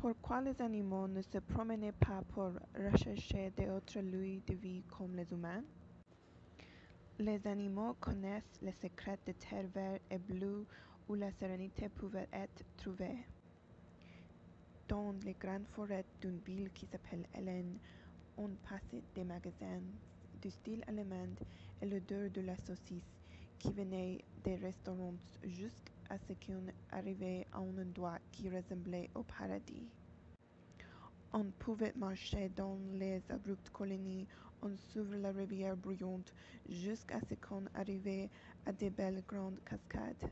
Pourquoi les animaux ne se promenaient pas pour rechercher d'autres lieux de vie comme les humains? Les animaux connaissent les secrets de terre verte et bleue où la sérénité pouvait être trouvée. Dans les grandes forêts d'une ville qui s'appelle Hélène, on passait des magasins du style allemand et l'odeur de la saucisse qui venait des restaurants jusqu'à ce qu'on arrivait à un endroit qui ressemblait au paradis. On pouvait marcher dans les abruptes collines en suivant la rivière bruyante jusqu'à ce qu'on arrivait à de belles grandes cascades.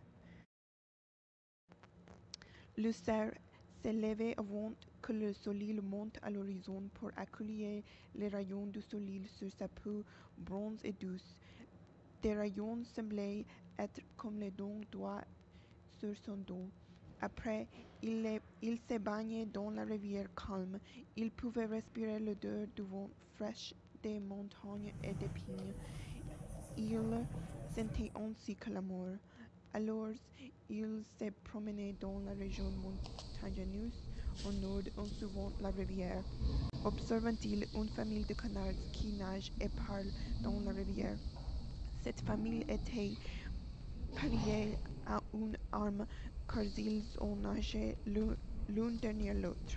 Le cerf s'élevait avant que le soleil monte à l'horizon pour accueillir les rayons du soleil sur sa peau bronze et douce. Des rayons semblaient être comme les dents doigts sur son dos. Après, il se baignait dans la rivière calme. Il pouvait respirer l'odeur du vent fraîche des montagnes et des pins. Il sentait ainsi que l'amour. Alors, il se promenait dans la région montagneuse au nord en suivant la rivière. Observant-il une famille de canards qui nagent et parlent dans la rivière. Cette famille était pariée à une arme car ils ont nagé l'un derrière l'autre.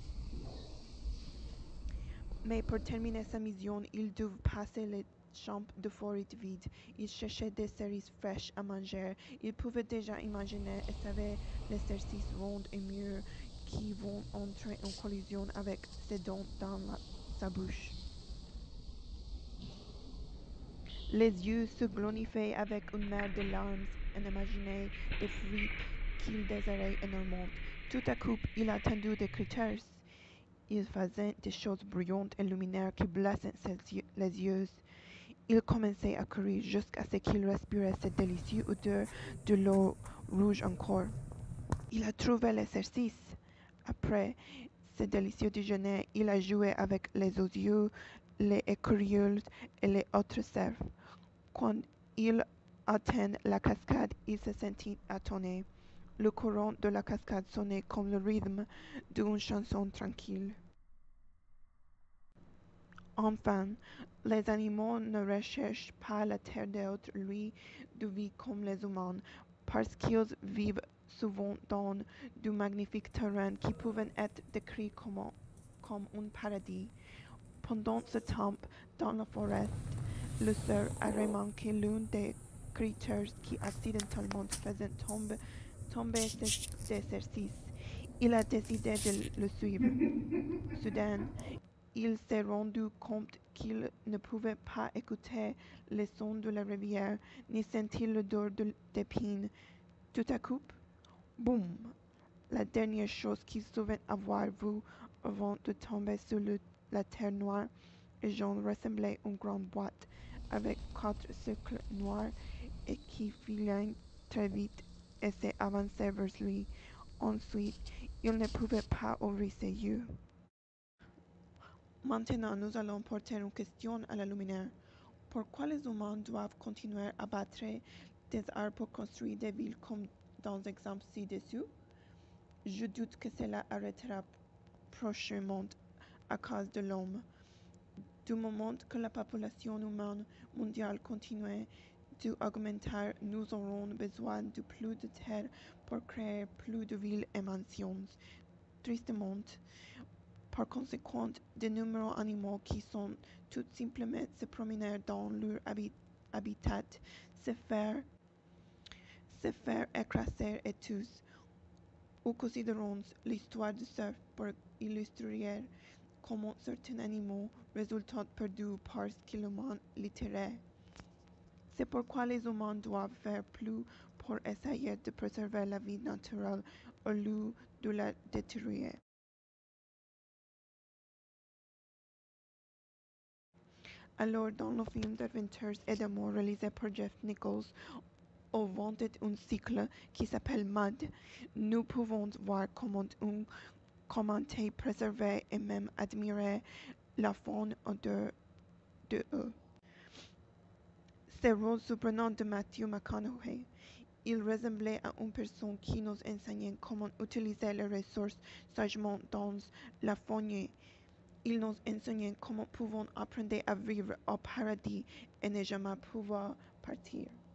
Mais pour terminer sa mission, il devait passer les champs de forêt vides. Il cherchait des cerises fraîches à manger. Il pouvait déjà imaginer et savait les cerises rondes et mûres qui vont entrer en collision avec ses dents dans sa bouche. Les yeux se blondifiaient avec une mer de larmes en imaginant des fruits qu'il désirait énormément. Tout à coup, il a entendu des critères. Il faisait des choses brillantes et lumineuses qui blessaient les yeux. Il commençait à courir jusqu'à ce qu'il respirait cette délicieuse odeur de l'eau rouge encore. Il a trouvé l'exercice. Après ce délicieux déjeuner, il a joué avec les oiseaux, les écureuils et les autres cerfs. Quand il atteint la cascade, il se sentit étonné. Le courant de la cascade sonnait comme le rythme d'une chanson tranquille. Enfin, les animaux ne recherchent pas la terre d'autres lieux de vie comme les humains, parce qu'ils vivent souvent dans de magnifiques terrains qui peuvent être décrits comme un paradis. Pendant ce temps, dans la forêt, le cerf a remarqué l'un des créatures qui accidentellement faisait tomber ses exercices. Il a décidé de le suivre. Soudain, il s'est rendu compte qu'il ne pouvait pas écouter les sons de la rivière, ni sentir l'odeur des pins. Tout à coup, boum! La dernière chose qu'il savait avoir vue avant de tomber sur la terre noire et jaune ressemblait à une grande boîte avec 4 cercles noirs et qui filaient très vite et s'est avancé vers lui. Ensuite, il ne pouvait pas ouvrir ses yeux. Maintenant, nous allons porter une question à la luminaire. Pourquoi les humains doivent continuer à battre des arbres pour construire des villes comme dans l'exemple ci-dessous? Je doute que cela arrêtera prochainement à cause de l'homme. Du moment que la population humaine mondiale continue d'augmenter, nous aurons besoin de plus de terre pour créer plus de villes et mansions. Tristement, par conséquent, de nombreux animaux qui sont tout simplement se promener dans leur habitat se faire écraser et tuer. Ou considérons l'histoire du cerf pour illustrer comment certains animaux résultent perdus parce qu'ils l'ont littéraire. C'est pourquoi les humains doivent faire plus pour essayer de préserver la vie naturelle au lieu de la détruire. Alors, dans le film d'Adventures et d'amour réalisé par Jeff Nichols, au vantait un cycle qui s'appelle Mud, nous pouvons voir commenter, préserver et même admirer la faune autour de eux. C'est le rôle surprenant de Matthew McConaughey. Il ressemblait à une personne qui nous enseignait comment utiliser les ressources sagement dans la fournée. Il nous enseignait comment pouvons apprendre à vivre au paradis et ne jamais pouvoir partir.